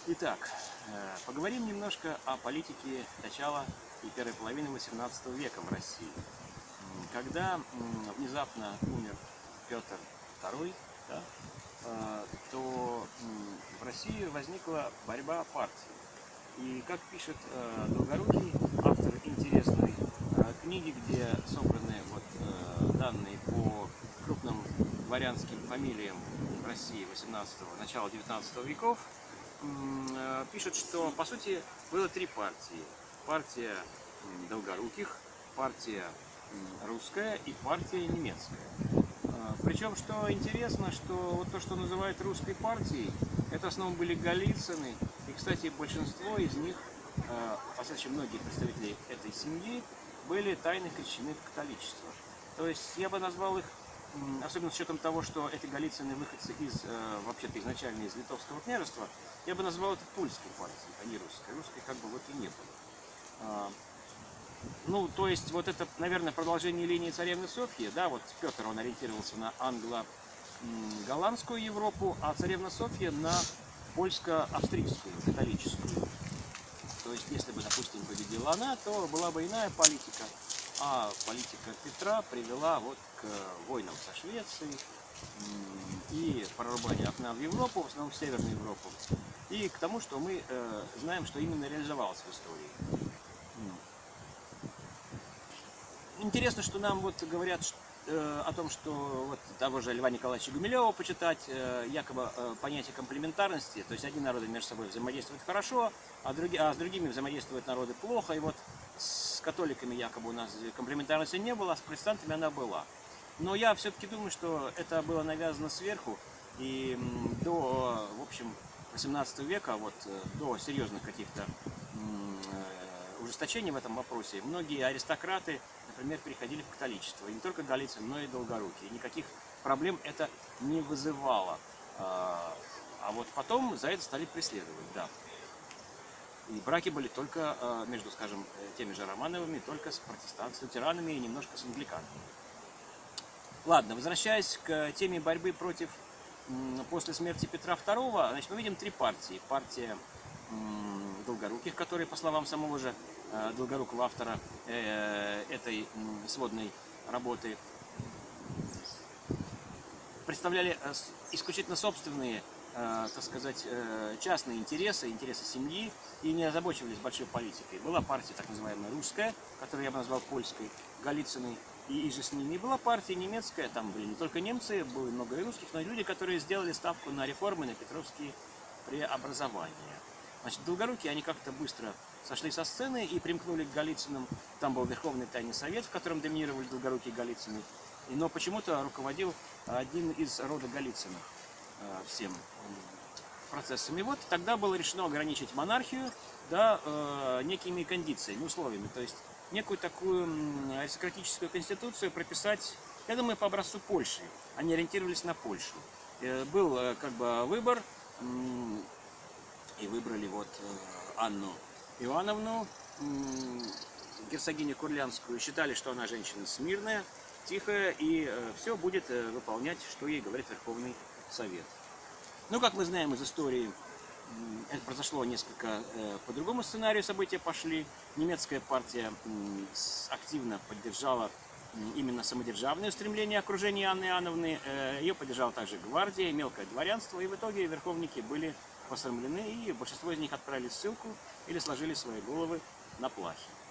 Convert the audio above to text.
Итак, поговорим немножко о политике начала и первой половины XVIII века в России. Когда внезапно умер Петр II, да, то в России возникла борьба партий. И как пишет Долгорукий, автор интересной книги, где собраны данные по крупным дворянским фамилиям в России 18-го, начала 19 веков, пишет, что по сути было три партии. Партия Долгоруких, партия русская и партия немецкая. Причем, что интересно, что вот то, что называют русской партией, это в основном были Голицыны. И, кстати, большинство из них, достаточно многие представители этой семьи, были тайно крещены в католичество. То есть я бы назвал их, особенно с учетом того, что эти Голицыны выходцы вообще-то изначально из Литовского княжества, я бы назвал это тульской партией, а не русской. Русской как бы вот и не было. Ну, то есть, вот это, наверное, продолжение линии царевны Софьи, да, вот Петр, он ориентировался на англо-голландскую Европу, а царевна Софья на польско-австрийскую, католическую. То есть, если бы, допустим, победила она, то была бы иная политика, а политика Петра привела вот к войнам со Швецией и прорубанию окна в Европу, в основном в Северную Европу, и к тому, что мы знаем, что именно реализовалось в истории. Интересно, что нам вот говорят о том, что вот того же Льва Николаевича Гумилева почитать, якобы понятие комплементарности, то есть одни народы между собой взаимодействуют хорошо, а с другими взаимодействуют народы плохо, и вот с католиками якобы у нас комплементарности не было, а с протестантами она была. Но я все-таки думаю, что это было навязано сверху, и до, в общем, 18 века, вот до серьезных каких-то ужесточений в этом вопросе, многие аристократы, например, переходили в католичество. И не только Голицын, но и Долгорукий. Никаких проблем это не вызывало. А вот потом за это стали преследовать, да. И браки были только между, скажем, теми же Романовыми, только с протестантами, с лютеранами и немножко с англиканами. Ладно, возвращаясь к теме борьбы после смерти Петра II, значит, мы видим три партии. Партия Долгоруких, которые, по словам самого же Долгорукого, автора этой сводной работы, представляли исключительно собственные, так сказать, частные интересы, интересы семьи, и не озабочивались большой политикой. Была партия так называемая русская, которую я бы назвал польской, Голицыны и же с ними. И была партия немецкая, там были не только немцы, было много и русских, но и люди, которые сделали ставку на реформы, на петровские преобразования. Значит, Долгорукие, они как-то быстро сошли со сцены и примкнули к Голицыным. Там был Верховный Тайный Совет, в котором доминировали Долгорукие и Голицыны. Но почему-то руководил один из рода Голицыных всем процессами. Вот тогда было решено ограничить монархию, да, некими кондициями, условиями. То есть некую такую аристократическую конституцию прописать, я думаю, по образцу Польши. Они ориентировались на Польшу. Был как бы выбор. И выбрали вот Анну Иоанновну, герцогиню Курлянскую. Считали, что она женщина смирная, тихая, и все будет выполнять, что ей говорит Верховный Совет. Ну, как мы знаем из истории, это произошло несколько по другому сценарию, события пошли. Немецкая партия активно поддержала именно самодержавное устремление окружения Анны Иоанновны. Ее поддержала также гвардия, мелкое дворянство, и в итоге верховники были посрамлены, и большинство из них отправили в ссылку или сложили свои головы на плахе.